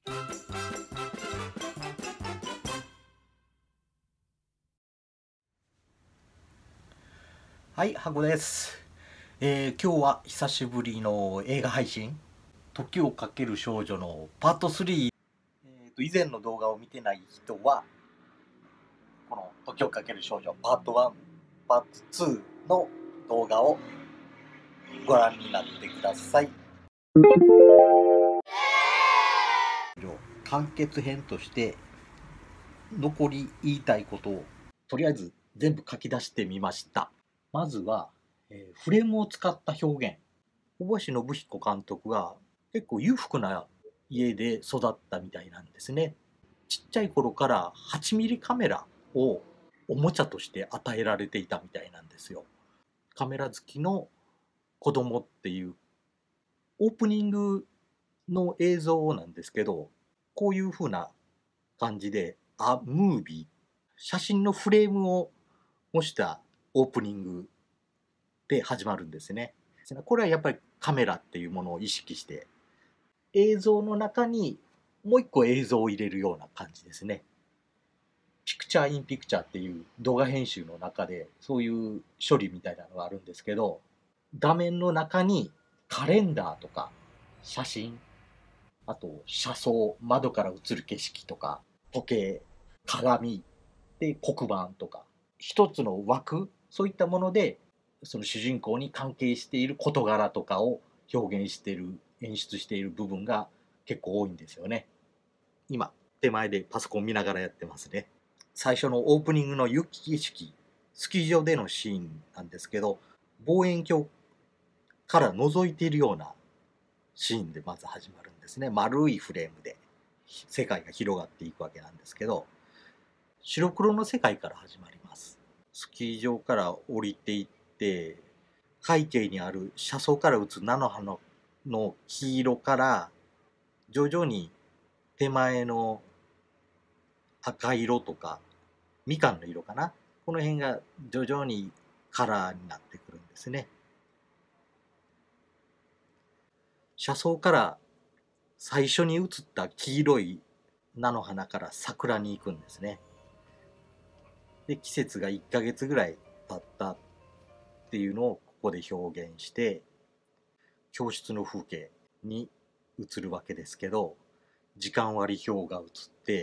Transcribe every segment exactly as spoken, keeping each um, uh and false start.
はい、ハコです。えー今日は久しぶりの映画配信、時をかける少女のパートスリー。えーと、以前の動画を見てない人は、この時をかける少女パートワン、パートツーの動画をご覧になってください。完結編として残り言いたいことをとりあえず全部書き出してみました。まずは、えーフレームを使った表現。小林信彦監督が結構裕福な家で育ったみたいなんですね。ちっちゃい頃からはちミリカメラをおもちゃとして与えられていたみたいなんですよ。カメラ好きの子供っていうオープニングの映像なんですけど、こういう風な感じで、あ、ムービー、写真のフレームを模したオープニングで始まるんですね。これはやっぱりカメラっていうものを意識して、映像の中にもう一個映像を入れるような感じですね。ピクチャーインピクチャーっていう動画編集の中でそういう処理みたいなのがあるんですけど、画面の中にカレンダーとか写真、あと車窓、窓から映る景色とか時計、鏡で黒板とか一つの枠、そういったものでその主人公に関係している事柄とかを表現している、演出している部分が結構多いんですよね。今手前でパソコン見ながらやってますね。最初のオープニングの雪景色、スキー場でのシーンなんですけど、望遠鏡から覗いているようなシーンでまず始まるんですね。丸いフレームで世界が広がっていくわけなんですけど、白黒の世界から始まります。スキー場から降りていって、背景にある車窓から映る菜の花の黄色から徐々に手前の赤色とかみかんの色かな、この辺が徐々にカラーになってくるんですね。車窓から最初に映った黄色い菜の花から桜に行くんですね。で、季節がいっかげつぐらい経ったっていうのをここで表現して、教室の風景に映るわけですけど、時間割表が映って、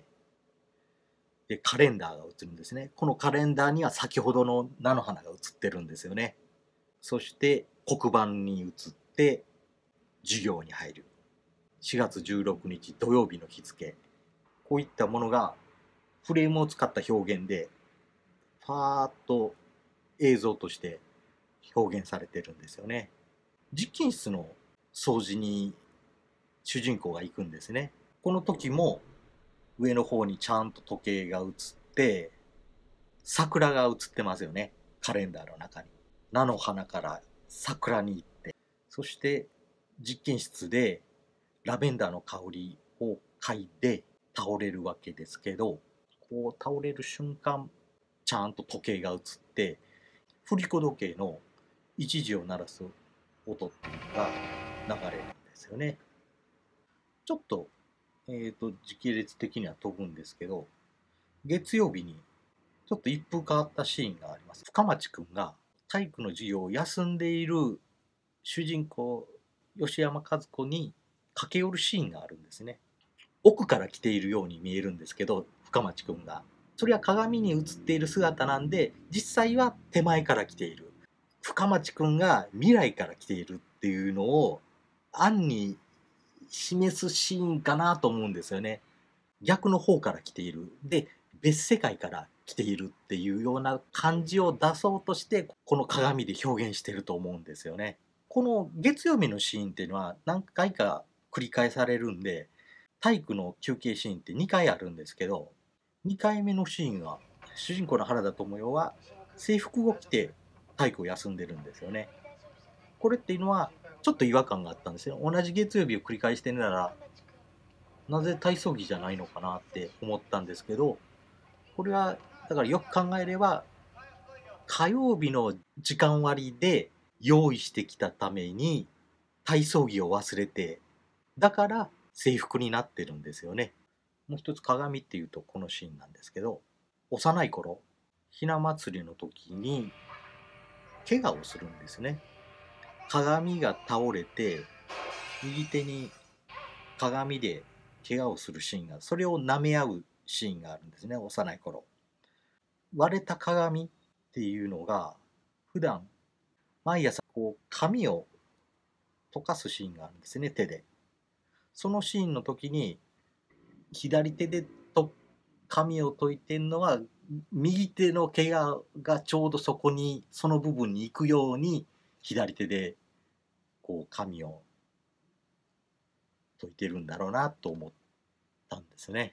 でカレンダーが映るんですね。このカレンダーには先ほどの菜の花が映ってるんですよね。そして黒板に映って授業に入る。しがつじゅうろくにち土曜日の日付。こういったものがフレームを使った表現でパーッと映像として表現されてるんですよね。実験室の掃除に主人公が行くんですね。この時も上の方にちゃんと時計が映って桜が映ってますよね。カレンダーの中に菜の花から桜に行って、そして実験室でラベンダーの香りを嗅いで倒れるわけですけど、こう倒れる瞬間ちゃんと時計が映って振り子時計の一時を鳴らす音っていうのが流れるんですよね。ちょっと,、えー、と時系列的には飛ぶんですけど、月曜日にちょっと一風変わったシーンがあります。深町くんが体育の授業を休んでいる主人公吉山和子に駆け寄るシーンがあるんですね。奥から来ているように見えるんですけど、深町くんがそれは鏡に映っている姿なんで、実際は手前から来ている、深町くんが未来から来ているっていうのを暗に示すシーンかなと思うんですよね。逆の方から来ている、で別世界から来ているっていうような感じを出そうとしてこの鏡で表現してると思うんですよね。この月曜日のシーンっていうのは何回か繰り返されるんで、体育の休憩シーンってにかいあるんですけど、にかいめのシーンは主人公の原田知世は制服を着て体育を休んでるんですよね。これっていうのはちょっと違和感があったんですよ。同じ月曜日を繰り返してるならなぜ体操着じゃないのかなって思ったんですけど、これはだからよく考えれば火曜日の時間割で用意してきたために体操着を忘れて、だから制服になってるんですよね。もう一つ鏡っていうとこのシーンなんですけど、幼い頃ひな祭りの時に怪我をするんですね。鏡が倒れて右手に鏡で怪我をするシーンが、それを舐め合うシーンがあるんですね、幼い頃。割れた鏡っていうのが普段毎朝こう紙を溶かすシーンがあるんですね、手で。そのシーンの時に左手でと紙を解いてるのは右手の怪我がちょうどそこにその部分に行くように左手でこう紙を解いてるんだろうなと思ったんですね。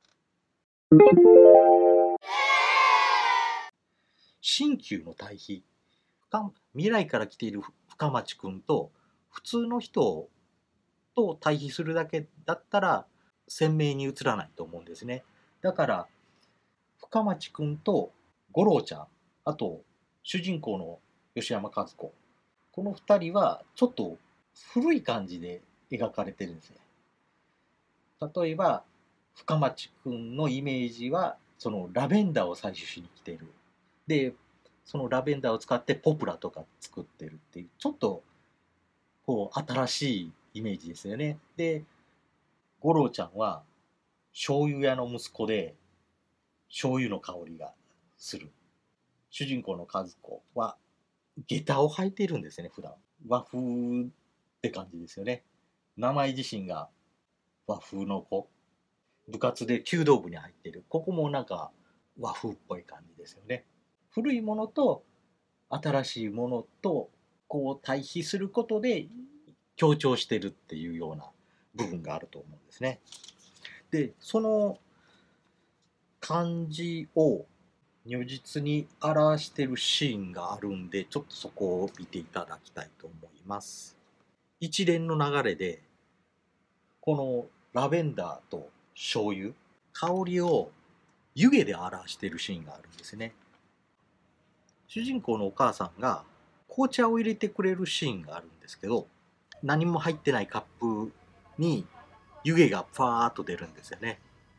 新旧の対比、未来から来ている深町くんと普通の人と対比するだけだったら鮮明に映らないと思うんですね。だから深町くんと五郎ちゃん、あと主人公の吉山和子、このふたりはちょっと古い感じで描かれてるんですね。例えば深町くんのイメージはそのラベンダーを採取しに来てる。でそのラベンダーを使ってポプラとか作ってるっていう、ちょっとこう新しいイメージですよね。で五郎ちゃんは醤油屋の息子で醤油の香りがする。主人公の和子は下駄を履いているんですね、普段。和風って感じですよね。名前自身が和風の子。部活で弓道部に入っている。ここもなんか和風っぽい感じですよね。古いものと新しいものとこう対比することで強調してるっていうような部分があると思うんですね。で、その感じを如実に表してるシーンがあるんで、ちょっとそこを見ていただきたいと思います。一連の流れでこのラベンダーと醤油、香りを湯気で表しているシーンがあるんですね。主人公のお母さんが紅茶を入れてくれるシーンがあるんですけど、何も入ってないカップに湯気がファーっと出るんですよね。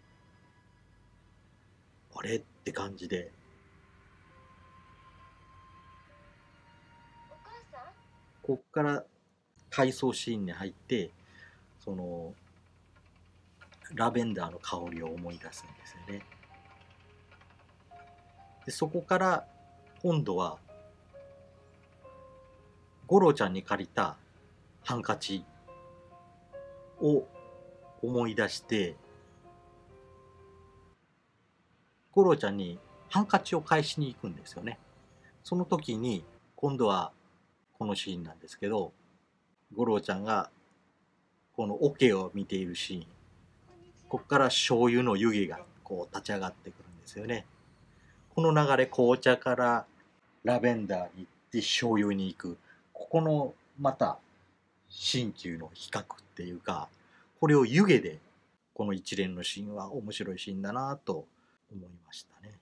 あれって感じで、こっから回想シーンに入ってそのラベンダーの香りを思い出すんですよね。でそこから今度は五郎ちゃんに借りたハンカチを思い出して、五郎ちゃんにハンカチを返しに行くんですよね。その時に今度はこのシーンなんですけど、五郎ちゃんがこの桶を見ているシーン、ここから醤油の湯気がこう立ち上がってくるんですよね。この流れ、紅茶からラベンダーに行って醤油に行く、ここのまた新旧の比較っていうか、これを湯気でこの一連のシーンは面白いシーンだなと思いましたね。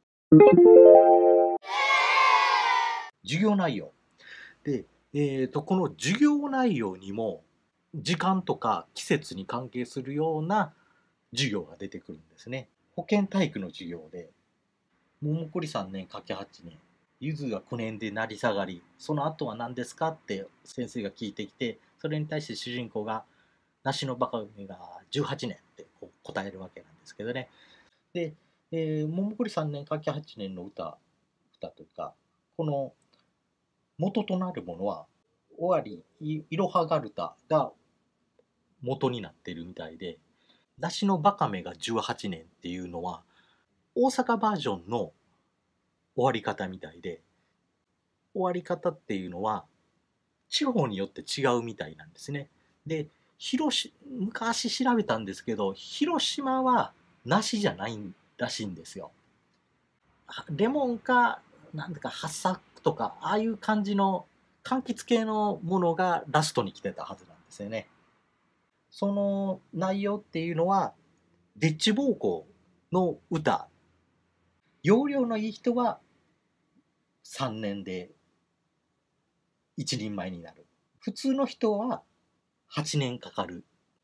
授業内容で、えーと、この授業内容にも時間とか季節に関係するような授業が出てくるんですね。保健体育の授業で、桃栗さんねんかけはちねん、ゆずがくねんで成り下がり、その後は何ですかって先生が聞いてきて、それに対して主人公が梨のバカ梅がじゅうはちねんってこう答えるわけなんですけどね。で、えー、桃栗さんねんかけはちねんの歌、歌というか、この元となるものは、尾張いいろはがるたが元になっているみたいで、梨のバカめがじゅうはちねんっていうのは、大阪バージョンの終わり方みたいで、終わり方っていうのは、地方によって違うみたいなんですね。で、広し昔調べたんですけど、広島は梨じゃないらしいんですよ。レモンか、なんだか、発作とか、ああいう感じの柑橘系のものがラストに来てたはずなんですよね。その内容っていうのは、デッチ暴行の歌、要領のいい人はさんねんで一人前になる。普通の人ははちねんかかる。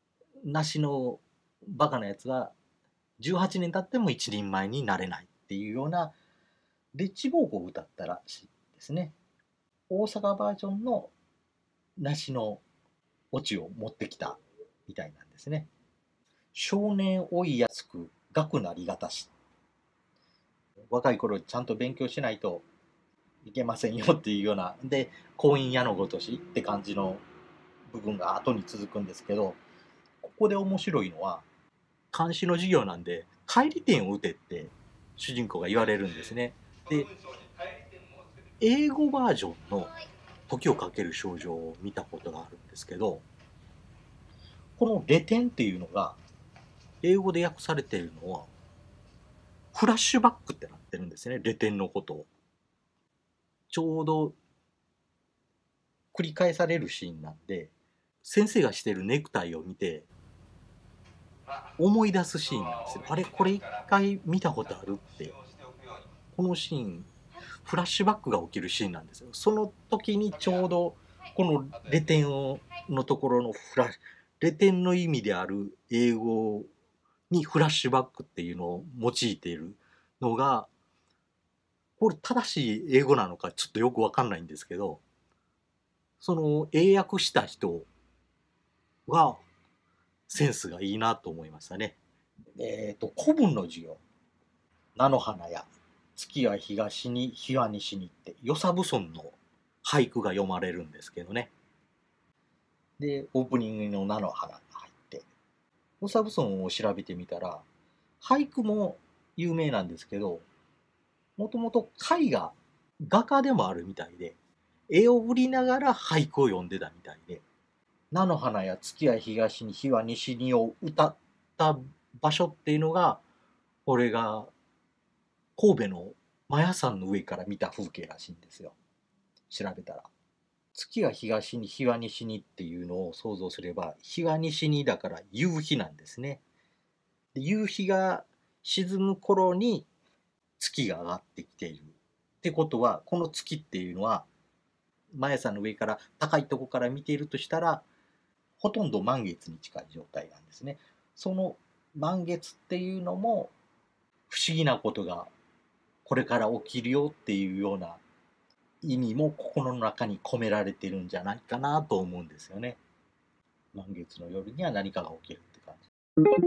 梨のバカなやつはじゅうはちねん経っても一人前になれないっていうようなでっち奉公を歌ったらしいですね。大阪バージョンの梨のオチを持ってきたみたいなんですね。少年追いやすく学なりがたし。若い頃ちゃんと勉強しないといけませんよっていうような、で、婚姻矢のごとしって感じの部分が後に続くんですけど、ここで面白いのは、監視の授業なんで、帰り点を打てって主人公が言われるんですね。で、英語バージョンの時をかける少女を見たことがあるんですけど、このレ点っていうのが、英語で訳されているのは、フラッシュバックってなってるんですね、レ点のことを。ちょうど繰り返されるシーンなんで、先生がしてるネクタイを見て、思い出すシーンなんですよ。あれ、これ一回見たことあるって。このシーン、フラッシュバックが起きるシーンなんですよ。その時にちょうど、このレ点をのところのフラッシュ、レ点の意味である英語にフラッシュバックっていうのを用いているのが、これ正しい英語なのかちょっとよくわかんないんですけど、その英訳した人はセンスがいいなと思いましたね。えっと、古文の授業。菜の花や月は東に日は西にって与謝蕪村の俳句が読まれるんですけどね。で、オープニングの菜の花が入って、与謝蕪村を調べてみたら、俳句も有名なんですけど、もともと絵画、画家でもあるみたいで、絵を売りながら俳句を読んでたみたいで、菜の花や月は東に日は西にを歌った場所っていうのが、これが神戸のマヤ山の上から見た風景らしいんですよ。調べたら。月は東に日は西にっていうのを想像すれば、日は西にだから夕日なんですね。で夕日が沈む頃に月が上がってきている。ってことは、この月っていうのは、マヤ山の上から高いとこから見ているとしたら、ほとんど満月に近い状態なんですね。その満月っていうのも不思議なことがこれから起きるよっていうような意味も心の中に込められてるんじゃないかなと思うんですよね。満月の夜には何かが起きるって感じ。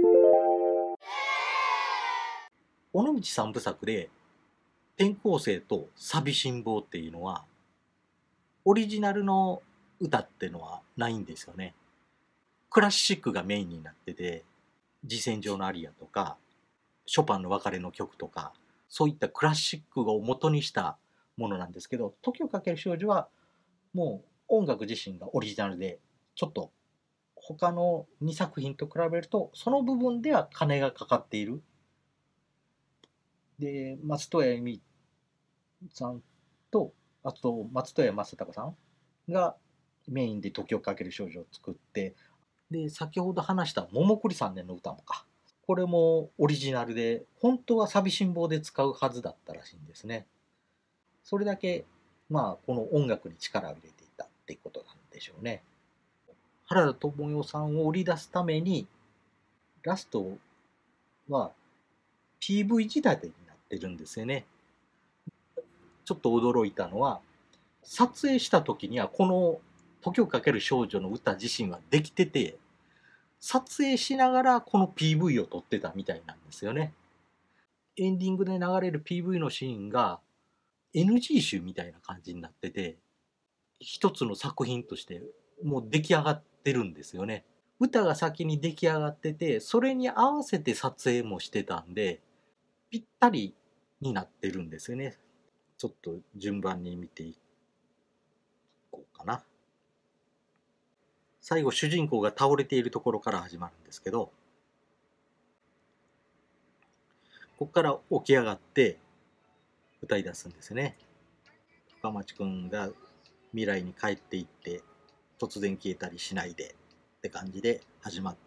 尾道三部作で転校生と寂しん坊っていうのはオリジナルの歌っていうのはないんですよね。クラシックがメインになってて、慈泉上のアリアとかショパンの別れの曲とか、そういったクラシックを元にしたものなんですけど、時をかける少女はもう音楽自身がオリジナルで、ちょっと他のにさく品と比べると、その部分では金がかかっている。で、松任谷由実さんと、あと松任谷正隆さんがメインで時をかける少女を作って、で、先ほど話した桃栗さんねんの歌もか。これもオリジナルで、本当は寂しん坊で使うはずだったらしいんですね。それだけ、まあ、この音楽に力を入れていたっていうことなんでしょうね。原田知世さんを売り出すために、ラストは ピーブイ 仕立てになってるんですよね。ちょっと驚いたのは、撮影した時にはこの時をかける少女の歌自身はできてて、撮影しながらこの ピーブイ を撮ってたみたいなんですよね。エンディングで流れる ピーブイ のシーンが エヌジー 集みたいな感じになってて、一つの作品としてもう出来上がってるんですよね。歌が先に出来上がってて、それに合わせて撮影もしてたんで、ぴったりになってるんですよね。ちょっと順番に見ていこうかな。最後主人公が倒れているところから始まるんですけど、ここから起き上がって歌い出すんですね。深町くんが未来に帰っていって突然消えたりしないでって感じで始まって、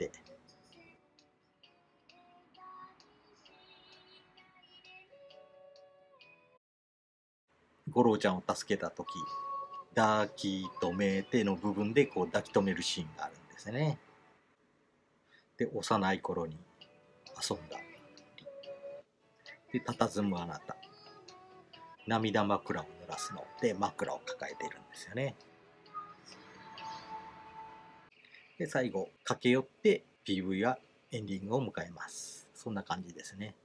五郎ちゃんを助けた時、抱き止めての部分でこう抱き止めるシーンがあるんですね。 で幼い頃に遊んだで佇むあなた涙枕を濡らすので枕を抱えているんですよね。で最後駆け寄って ピーブイ はエンディングを迎えます。そんな感じですね。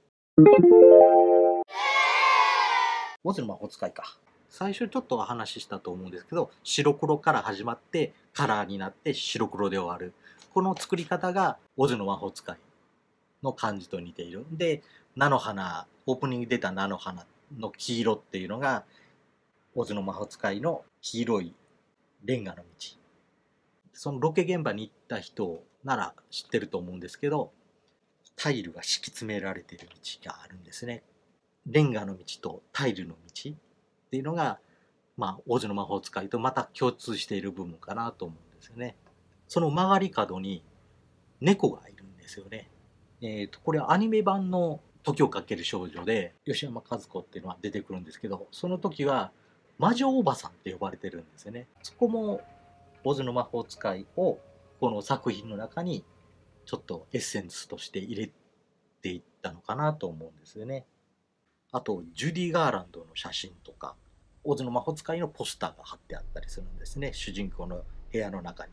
オズの魔法使いか。最初ちょっとお話ししたと思うんですけど、白黒から始まってカラーになって白黒で終わる、この作り方がオズの魔法使いの感じと似ている。で菜の花、オープニングに出た菜の花の黄色っていうのがオズの魔法使いの黄色いレンガの道。そのロケ現場に行った人なら知ってると思うんですけど、タイルが敷き詰められている道があるんですね。レンガの道とタイルの道っていうのが、まあ、オズの魔法使いとまた共通している部分かなと思うんですよね。その曲がり角に猫がいるんですよね。えーと、これはアニメ版の時をかける少女で吉山和子っていうのは出てくるんですけど、その時は魔女おばさんって呼ばれてるんですよね。そこもオズの魔法使いをこの作品の中にちょっとエッセンスとして入れていったのかなと思うんですよね。あとジュディ・ガーランドの写真とかオズの魔法使いのポスターが貼ってあったりするんですね、主人公の部屋の中に。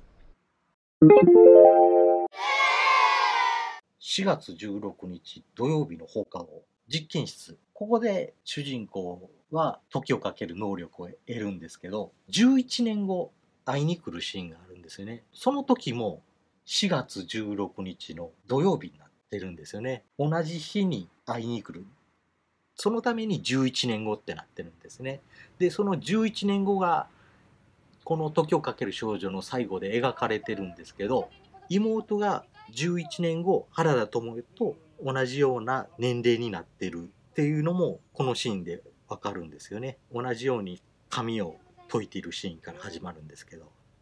しがつじゅうろくにち土曜日の放課後、実験室、ここで主人公は時をかける能力を得るんですけど、じゅういちねんご会いに来るシーンがあるんですよね。その時もしがつじゅうろくにちの土曜日になってるんですよね。同じ日に会いに来る、そのためにじゅういちねんごってなってるんですね。でそのじゅういちねんごがこの時をかける少女の最後で描かれてるんですけど、妹がじゅういちねんご原田知世と同じような年齢になってるっていうのもこのシーンでわかるんですよね。同じように髪を解いているシーンから始まるんですけど、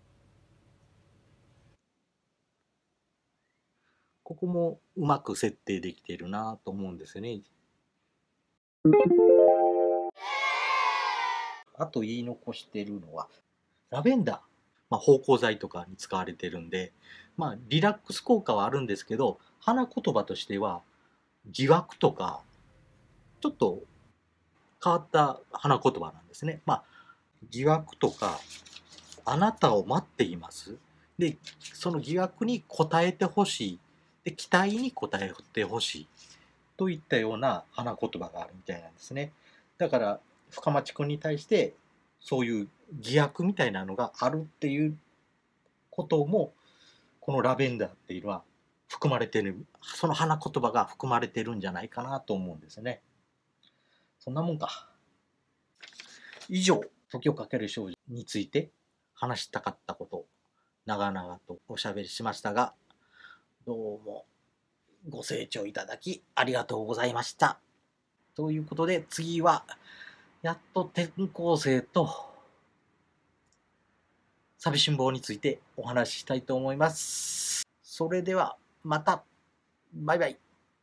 ここもうまく設定できているなと思うんですよね。あと言い残してるのはラベンダー、まあ、芳香剤とかに使われてるんで、まあ、リラックス効果はあるんですけど、花言葉としては疑惑とかちょっと変わった花言葉なんですね。まあ、疑惑とかあなたを待っています。でその疑惑に答えてほしい、で期待に応えてほしいといったような花言葉があるみたいなんですね。だから深町君に対してそういう疑惑みたいなのがあるっていうこともこのラベンダーっていうのは含まれてる、その花言葉が含まれてるんじゃないかなと思うんですね。そんなもんか。以上、時をかける少女について話したかったことを長々とおしゃべりしましたが、どうもご清聴いただきありがとうございました。ということで次はやっと転校生と寂しん坊についてお話ししたいと思います。それではまた。バイバイ。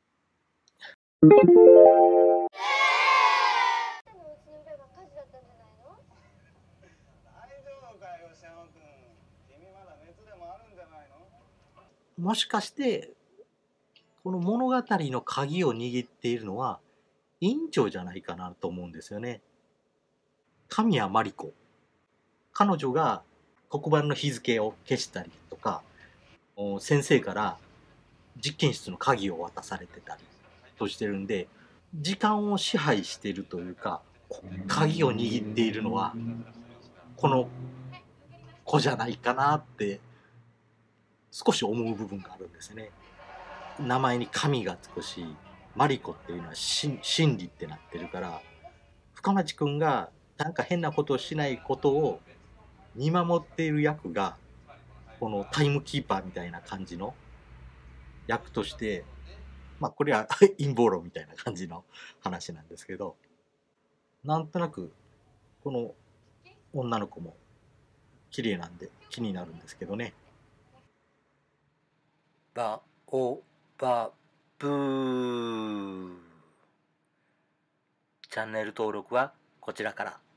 もしかしてこの物語の鍵を握っているのは院長じゃないかなと思うんですよね。神谷真理子、彼女が黒板の日付を消したりとか、先生から実験室の鍵を渡されてたりとしてるんで、時間を支配しているというか鍵を握っているのはこの子じゃないかなって少し思う部分があるんですね。名前に神がつくし、マリコっていうのは真理ってなってるから、深町くんがなんか変なことをしないことを見守っている役がこのタイムキーパーみたいな感じの役として、まあこれは陰謀論みたいな感じの話なんですけど、なんとなくこの女の子も綺麗なんで気になるんですけどね。バオバブー。チャンネル登録はこちらから。